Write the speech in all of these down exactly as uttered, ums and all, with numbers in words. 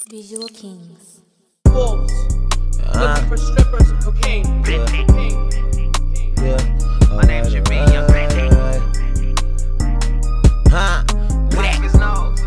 Visual Kings. Wolves, Uh, looking for strippers and cocaine. yeah, yeah. My name's Jermaine, young Randy. Huh? Black his nose.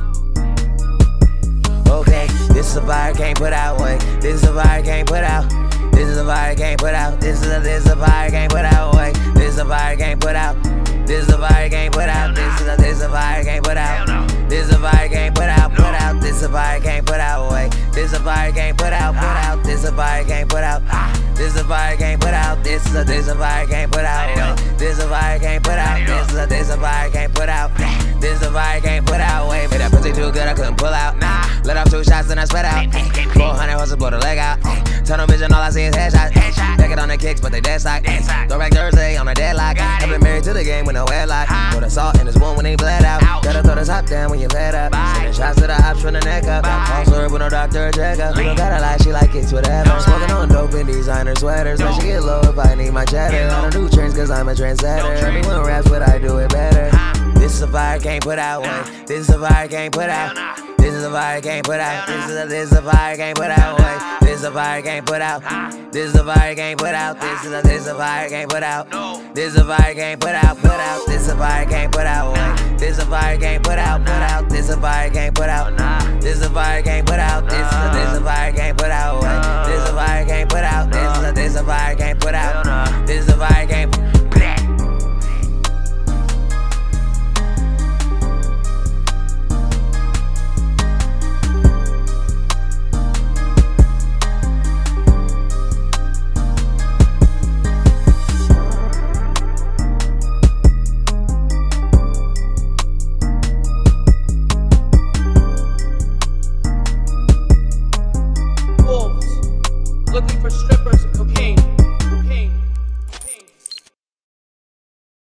Okay, this is a fire can't put out. Wait, this is a fire can't put out. This is a fire can't put out. This is a this is a fire can't put out. Wait, this is a fire can't put out. This is a fire can't put out. This is a this is a fire can't put out. This is a fire can't put out. Put out. This is a fire can't put out. Wait, this is a fire can't put out. Put out. This is a fire can't put out. This is a fire can't put out. This is a this is a fire can't put out. Wait, this is a fire can't put out. This is a this is a fire can't put out. This is a fire can't put out. Wait, but that pussy too good I couldn't pull out. Nah, let off two shots then I spread out. four hundred horses blow the leg out. Tunnel vision all I see is headshots. Take it on the kicks but they dead stock. Throwback Thursday on a deadlock. I've been married to the game with no headlock. Put a salt in his wound when he bled out. Gotta throw the top down when you let up. Sending shots to the ops from the neck up. Also her with no doctor or checkup. You don't gotta lie, she like kicks whatever. Smoking on dope in designer sweaters. Let she get low if I need my cheddar. I don't do trends cause I'm a trendsetter. Everyone raps but I do it better. This is a fire can't put out. Wait, this is a fire can't put out. This is a fire can't put out. This is a this is a fire can't put out. Wait, this is a fire can't put out. This is a fire can't put out. This is a this is a fire can't put out. This is a fire can't put out. Put out. This is a fire can't put out. Wait, this is a fire can't put out. Put out. This is a fire can't put out. This is a fire can't put out. This is a this is a fire can't put out. Wait, this is a fire can't put out. This is a this is a fire can't put out. This is a fire can't. Wolves, looking for strippers and cocaine.